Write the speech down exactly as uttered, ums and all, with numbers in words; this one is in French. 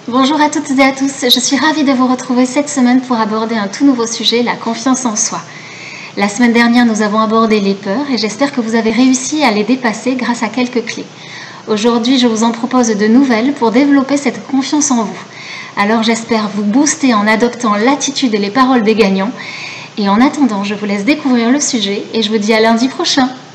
Bonjour à toutes et à tous, je suis ravie de vous retrouver cette semaine pour aborder un tout nouveau sujet, la confiance en soi. La semaine dernière, nous avons abordé les peurs et j'espère que vous avez réussi à les dépasser grâce à quelques clés. Aujourd'hui, je vous en propose de nouvelles pour développer cette confiance en vous. Alors j'espère vous booster en adoptant l'attitude et les paroles des gagnants. Et en attendant, je vous laisse découvrir le sujet et je vous dis à lundi prochain.